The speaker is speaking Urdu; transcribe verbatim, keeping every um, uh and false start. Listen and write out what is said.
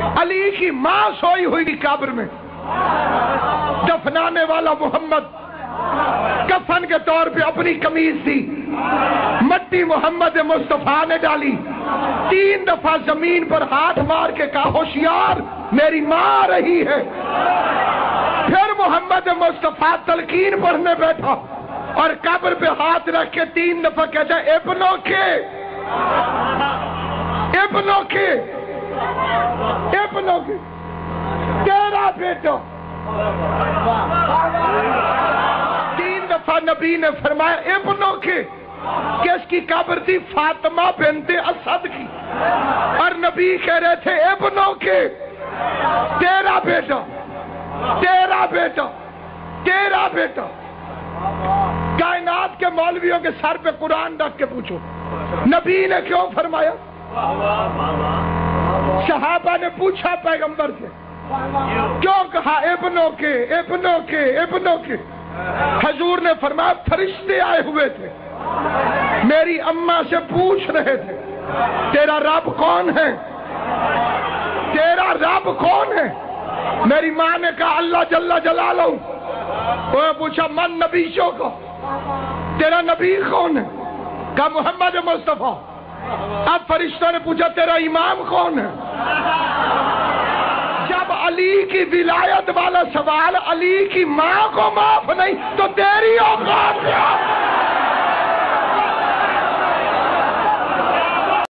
علی کی ماں سوئی ہوئی کی قبر میں، دفنانے والا محمد کفن کے طور پہ اپنی قمیض دی، مٹی محمد مصطفیٰ نے ڈالی، تین دفعہ زمین پر ہاتھ مار کے کہا ہوشیار میری ماں آ رہی ہے۔ پھر محمد مصطفیٰ تلقین پڑھنے بیٹھا اور قبر پہ ہاتھ رکھ کے تین دفعہ کہتا ہے ابنوں کے ابنوں کے ابنوں کے تیرا بیٹا۔ تین دفعہ نبی نے فرمایا ابنوں کے، کس کی قبر تھی؟ فاطمہ بنت اسد کی، اور نبی کہہ رہے تھے ابنوں کے، تیرا بیٹا تیرا بیٹا تیرا بیٹا۔ کائنات کے مولویوں کے سر پہ قرآن رکھ کے پوچھو نبی نے کیوں فرمایا؟ صحابہ نے پوچھا پیغمبر سے کیوں کہا ابنوں کے ابنوں کے ابنوں کے؟ حضور نے فرمایا فرشتے آئے ہوئے تھے، میری اماں سے پوچھ رہے تھے تیرا رب کون ہے، تیرا رب کون ہے؟ میری ماں نے کہا اللہ جل جلالہ۔ وہ پوچھا من نبیوں کو، تیرا نبی کون ہے؟ کہا محمد مصطفیٰ۔ اب فرشتوں نے پوچھا تیرا امام کون ہے؟ جب علی کی ولایت والا سوال علی کی ماں کو معاف نہیں تو تیری اوقات کیا؟